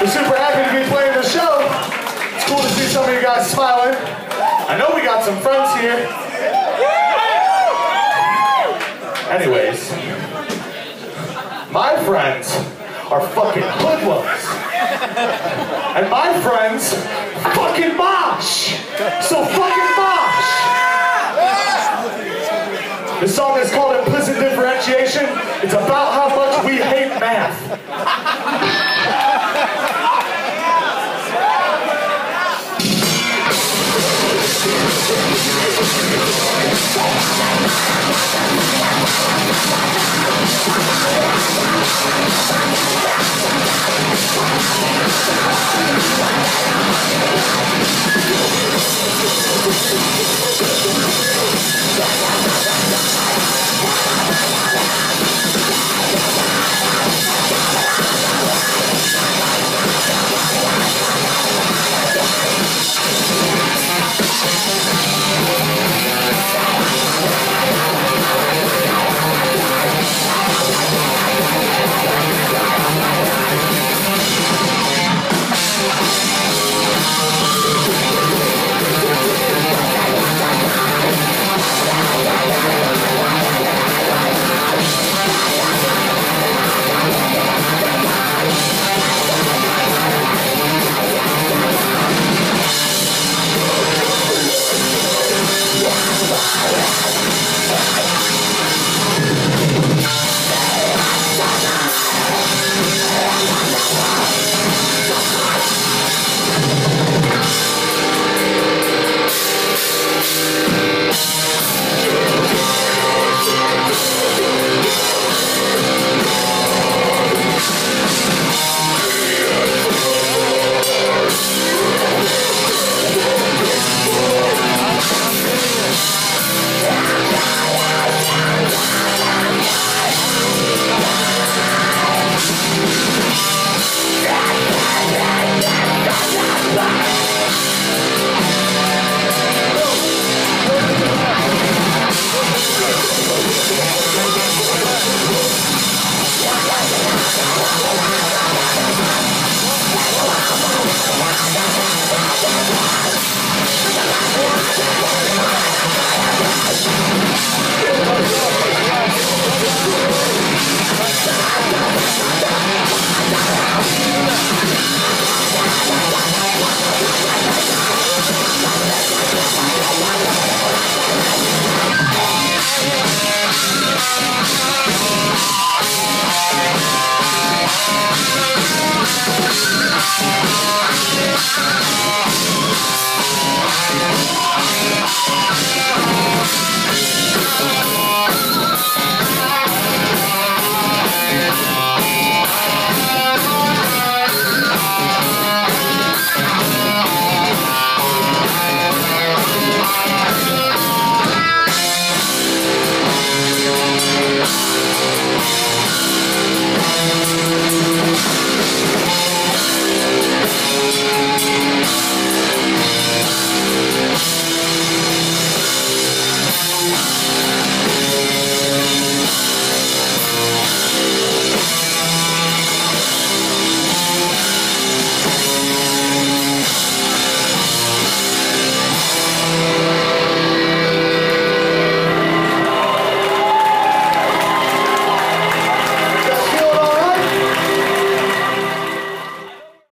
We're super happy to be playing the show. It's cool to see some of you guys smiling. I know we got some friends here. Anyways, my friends are fucking hoodlums. And my friends fucking mosh. So fucking mosh. The song is called Implicit Differentiation. It's about how much we hate math.